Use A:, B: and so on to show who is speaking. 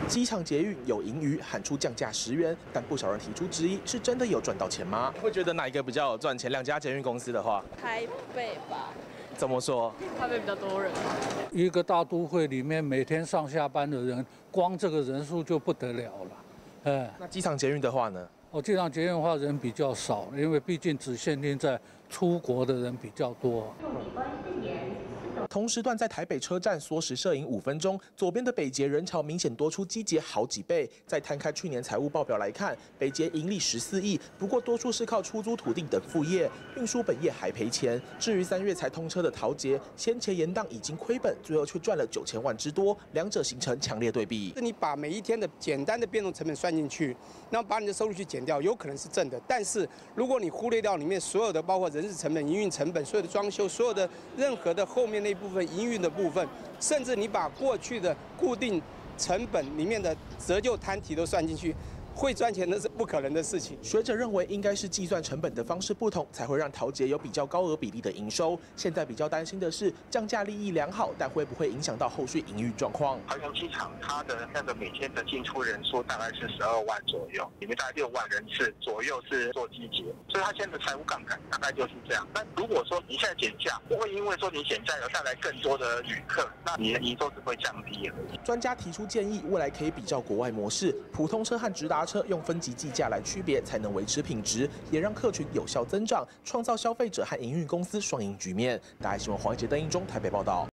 A: 机场捷运有盈余，喊出降价10元，但不少人提出质疑，是真的有赚到钱吗？会觉得哪一个比较有赚钱？2家捷运公司的话，
B: 台北吧。
A: 怎么说？
B: 台北比较多人。
C: 一个大都会里面每天上下班的人，光这个人数就不得了了。
A: 那机场捷运的话呢？
C: 机场捷运的话人比较少，因为毕竟只限定在出国的人比较多。
A: 同时段在台北车站缩时摄影5分钟，左边的北捷人潮明显多出机捷好几倍。再摊开去年财务报表来看，北捷盈利14亿，不过多数是靠出租土地等副业，运输本业还赔钱。至于3月才通车的桃捷，先前延宕已经亏本，最后却赚了9000万之多，两者形成强烈对比。
D: 你把每一天的简单的变动成本算进去，然后把你的收入去减掉，有可能是正的。但是如果你忽略掉里面所有的，包括人事成本、营运成本、所有的装修、所有的任何的后面那部分营运的部分，甚至你把过去的固定成本里面的折旧摊提都算进去，会赚钱那是不可能的事情。
A: 学者认为，应该是计算成本的方式不同，才会让桃捷有比较高额比例的营收。现在比较担心的是，降价利益良好，但会不会影响到后续营运状况？
E: 桃园机场它的那个每天的进出人数大概是12万左右，里面大概6万人次左右是做机捷，所以它现在的财务杠杆大概就是这样。但如果说你现在减价，不会因为说你减价而带来更多的旅客，那你的营收只会降低而已。
A: 专家提出建议，未来可以比较国外模式，普通车和直达车用分级计价来区别，才能维持品质，也让客群有效增长，创造消费者和营运公司双赢局面。大爱新闻黄一杰、邓英中台北报道。